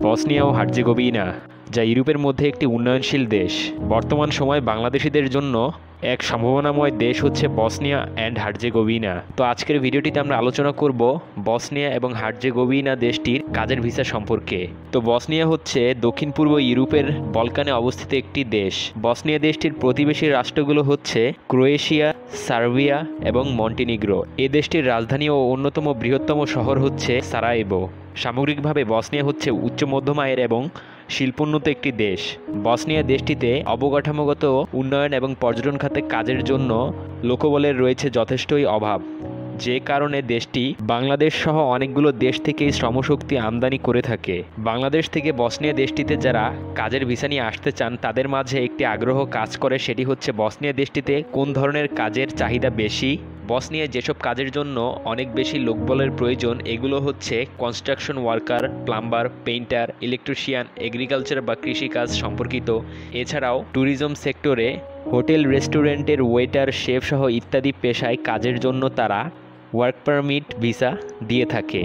Bosnia ও Herzegovina, যা ইউরোপের মধ্যে একটি উন্নয়নশীল দেশ। বর্তমান সময়ে বাংলাদেশিদের জন্য এক সম্ভাবনাময় দেশ হচ্ছে বসনিয়া অ্যান্ড হার্জেগোভিনা। তো আজকের ভিডিওটিতে আমরা আলোচনা করব বসনিয়া এবং হার্জেগোভিনা দেশটির কাজের ভিসা সম্পর্কে। তো বসনিয়া হচ্ছে দক্ষিণ পূর্ব ইউরোপের বলকানে অবস্থিত একটি দেশ। বসনিয়া দেশটির প্রতিবেশী রাষ্ট্রগুলো হচ্ছে ক্রোয়েশিয়া, সার্বিয়া এবং মন্টিনিগ্রো। এই দেশটির রাজধানী ও অন্যতম বৃহত্তম শহর হচ্ছে সারায়েভো। সামগ্রিকভাবে বসনিয়া হচ্ছে উচ্চ মধ্যম আয়ের এবং শিল্পোন্নত একটি দেশ। বসনিয়া দেশটিতে অবকাঠামোগত উন্নয়ন এবং পর্যটন খাতে কাজের জন্য লোকবলের রয়েছে যথেষ্টই অভাব, যে কারণে দেশটি বাংলাদেশ সহ অনেকগুলো দেশ থেকেই শ্রমশক্তি আমদানি করে থাকে। বাংলাদেশ থেকে বসনিয়া দেশটিতে যারা কাজের ভিসা নিয়ে আসতে চান তাদের মাঝে একটি আগ্রহ কাজ করে, সেটি হচ্ছে বসনিয়া দেশটিতে কোন ধরনের কাজের চাহিদা বেশি। বসনিয়ায় যেসব কাজের জন্য অনেক বেশি লোকবলের প্রয়োজন এগুলো হচ্ছে construction worker, plumber, painter, electrician, agriculture বা কৃষিকাজ সম্পর্কিত। এছাড়াও ট্যুরিজম সেক্টরে হোটেল, রেস্টুরেন্টের ওয়েটার, শেফ সহ ইত্যাদি পেশায় কাজের জন্য তারা ওয়ার্ক পারমিট ভিসা দিয়ে থাকে।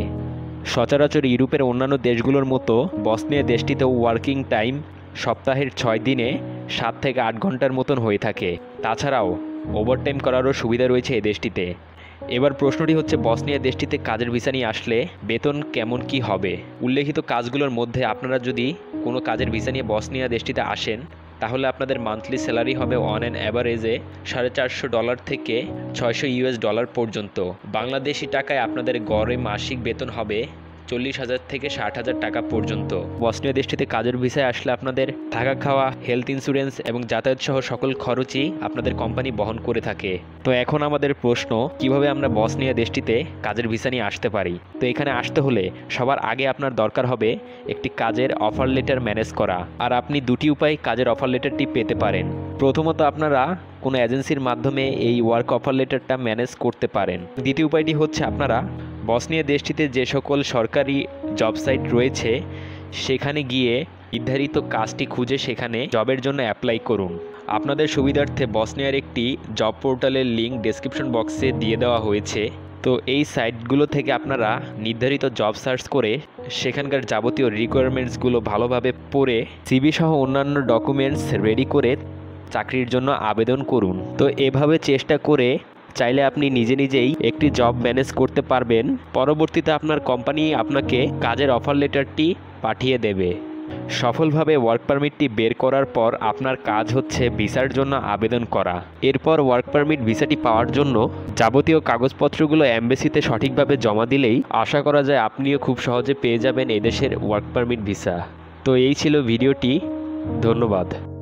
সচরাচর ইউরোপের অন্যান্য দেশগুলোর মতো বসনিয়া দেশটিতেও ওয়ার্কিং টাইম সপ্তাহের 6 দিনে 7 থেকে 8 ঘন্টার মতন হয়ে থাকে। তাছাড়াও ওভারটাইম করারও সুবিধা রয়েছে এই দেশটিতে। এবার প্রশ্নটি হচ্ছে বসনিয়া দেশটিতে কাজের ভিসা নিয়ে আসলে বেতন কেমন কি হবে। উল্লেখিত কাজগুলোর মধ্যে আপনারা যদি কোনো কাজের ভিসা নিয়ে বসনিয়া দেশটিতে আসেন তাহলে আপনাদের মান্থলি স্যালারি হবে অন অ্যান অ্যাভারেজে $450 থেকে $600 পর্যন্ত। বাংলাদেশি টাকায় আপনাদের গড়ে মাসিক বেতন হবে 40,000 থেকে 60,000 টাকা পর্যন্ত। বসনিয়া দেশটিতে কাজের ভিসায় আসলে আপনাদের থাকা, খাওয়া, হেলথ ইন্স্যুরেন্স এবং যাতায়াত সহ সকল খরচই আপনাদের কোম্পানি বহন করে থাকে। তো এখন আমাদের প্রশ্ন, কিভাবে আমরা বসনিয়া দেশটিতে কাজের ভিসা নিয়ে আসতে পারি। তো এখানে আসতে হলে সবার আগে আপনার দরকার হবে একটি কাজের অফার লেটার ম্যানেজ করা। আর আপনি দুটি উপায়ে কাজের অফার লেটারটি পেতে পারেন। প্রথমত আপনারা কোনো এজেন্সির মাধ্যমে এই ওয়ার্ক অফার লেটারটা ম্যানেজ করতে পারেন। দ্বিতীয় উপায়টি হচ্ছে আপনারা বসনিয়া দেশটিতে যে সকল সরকারি জব সাইট রয়েছে সেখানে গিয়ে নির্ধারিত কাজটি খুঁজে সেখানে জবের জন্য অ্যাপ্লাই করুন। আপনাদের সুবিধার্থে বসনিয়ার একটি জব পোর্টালের লিঙ্ক ডেসক্রিপশন বক্সে দিয়ে দেওয়া হয়েছে। তো এই সাইটগুলো থেকে আপনারা নির্ধারিত জব সার্চ করে সেখানকার যাবতীয় রিকোয়ারমেন্টসগুলো ভালোভাবে পড়ে সিভি সহ অন্যান্য ডকুমেন্টস রেডি করে চাকরির জন্য আবেদন করুন। তো এভাবে চেষ্টা করে চাইলে আপনি নিজে নিজেই একটি জব ম্যানেজ করতে পারবেন। পরবর্তীতে আপনার কোম্পানি আপনাকে কাজের অফার লেটারটি পাঠিয়ে দেবে। সফলভাবে ওয়ার্ক পারমিটটি বের করার পর আপনার কাজ হচ্ছে ভিসার জন্য আবেদন করা। এরপর ওয়ার্ক পারমিট ভিসাটি পাওয়ার জন্য যাবতীয় কাগজপত্রগুলো এমবেসিতে সঠিকভাবে জমা দিলেই আশা করা যায় আপনিও খুব সহজে পেয়ে যাবেন এদেশের ওয়ার্ক পারমিট ভিসা। তো এই ছিল ভিডিওটি, ধন্যবাদ।